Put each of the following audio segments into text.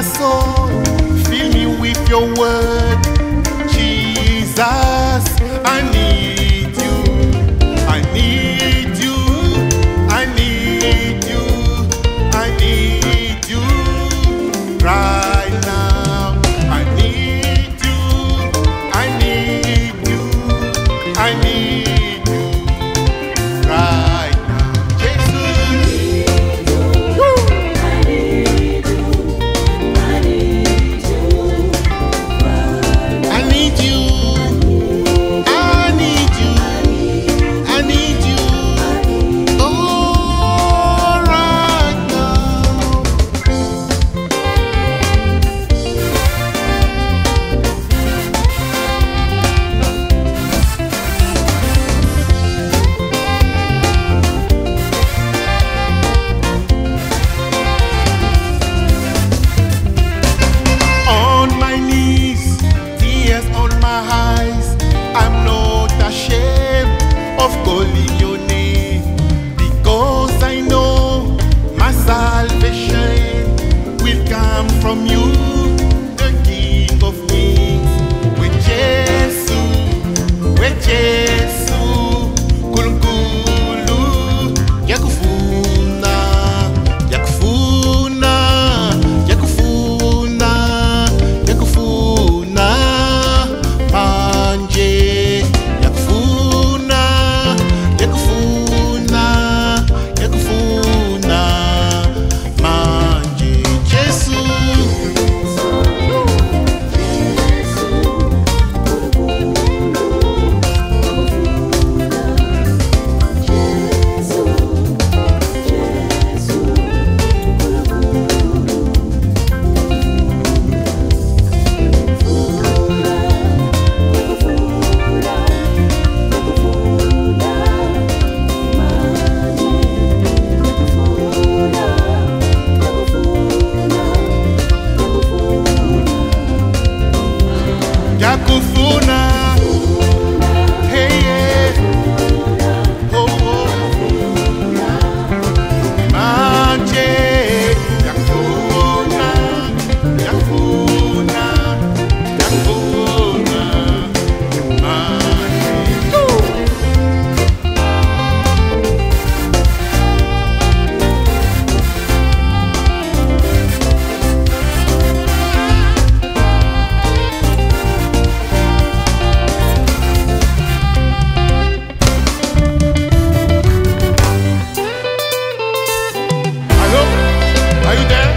soul. Fill me with your word. Jesus, I need you. I need you. I need you. I need you right now. I need you. I need you. I need you right now. Jesus. Woo. I need you. I need you. I need you. Oh, right now. On my knees, tears on my eyes. I'm not ashamed of calling your name, because I know my salvation will come from you, the King of Kings. With Jesus, Kulukulu, Yakufuna, Yakufuna, Yakufuna, Yakufuna, Manje, Yakufuna, Yakufuna, Yakufuna, Manje, Jesus. Yakufuna, hey yeah, oh oh, Manje, Yakufuna, Yakufuna, Yakufuna, Manje. Hello? Are you there?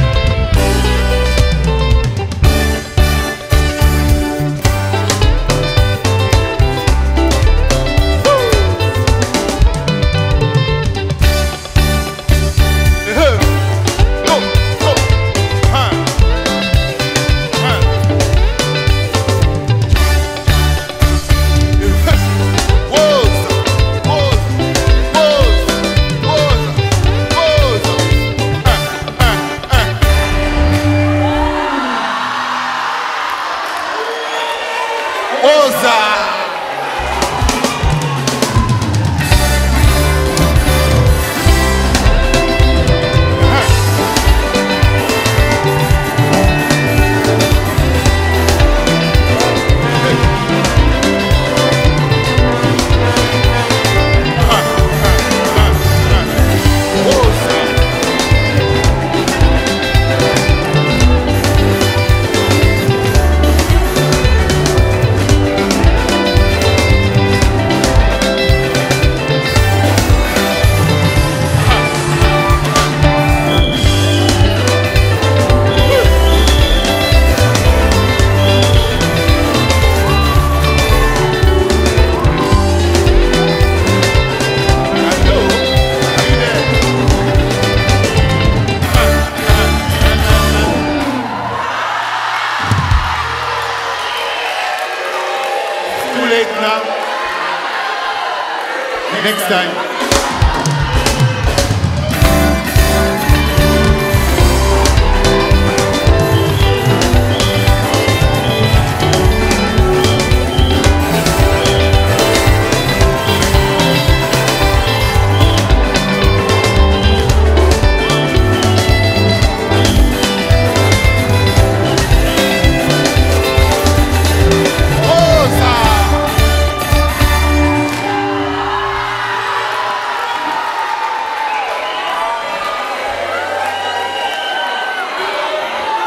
Oza! Too late now. Next time.